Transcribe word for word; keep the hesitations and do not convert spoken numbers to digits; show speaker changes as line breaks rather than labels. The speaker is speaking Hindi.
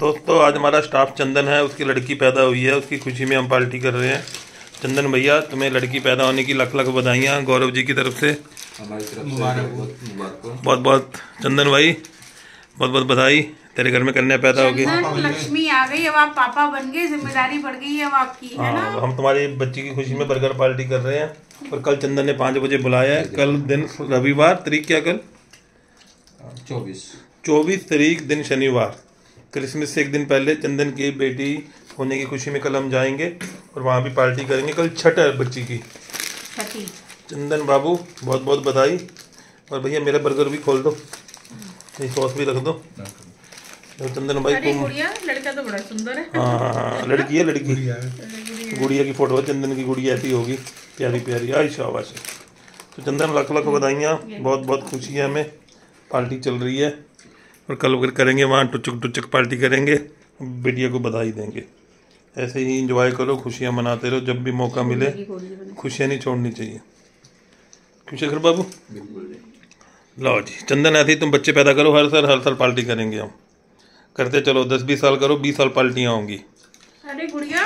दोस्तों आज हमारा स्टाफ चंदन है, उसकी लड़की पैदा हुई है, उसकी खुशी में हम पार्टी कर रहे हैं। चंदन भैया तुम्हें लड़की पैदा होने की लाख लाख बधाइयाँ गौरव जी की तरफ से,
हमारी तरफ से मुबारक।
बहुत बहुत चंदन भाई बहुत बहुत बधाई, तेरे घर में कन्या पैदा होगी।
लक्ष्मी आ गई, अब आप पापा बन गए, जिम्मेदारी बढ़ गई है अब आपकी, है ना?
हम तुम्हारी बच्ची की खुशी में बर्गर पार्टी कर रहे हैं और कल चंदन ने पाँच बजे बुलाया है। कल दिन रविवार, तारीख क्या कल?
चौबीस
चौबीस तारीख दिन शनिवार, क्रिसमस से एक दिन पहले चंदन की बेटी होने की खुशी में कल हम जाएंगे और वहाँ भी पार्टी करेंगे। कल छठ है बच्ची की।
छठी।
चंदन बाबू बहुत बहुत बधाई। और भैया मेरा बर्गर भी खोल दो, ये सॉस भी रख दो। तो चंदन भाई
को गुड़िया, लड़का तो बड़ा सुंदर है।
हाँ हाँ हाँ लड़की है, लड़की गुड़िया की फोटो है, चंदन की गुड़िया ऐसी होगी प्यारी प्यारी। आई शाबाश। तो चंदन लाख लाख बधाइयाँ, बहुत बहुत खुशी है हमें। पार्टी चल रही है और कल करेंगे वहाँ टुचक टुचक पार्टी करेंगे, बेटिया को बधाई देंगे। ऐसे ही एंजॉय करो, खुशियाँ मनाते रहो, जब भी मौका मिले खुशियाँ नहीं छोड़नी चाहिए। क्यों शेखर बाबू? लो जी चंदन, ऐसे ही तुम बच्चे पैदा करो, हर साल हर साल पार्टी करेंगे हम। करते चलो, दस बीस साल करो, बीस साल पार्टियाँ होंगी।
अरे गुड़िया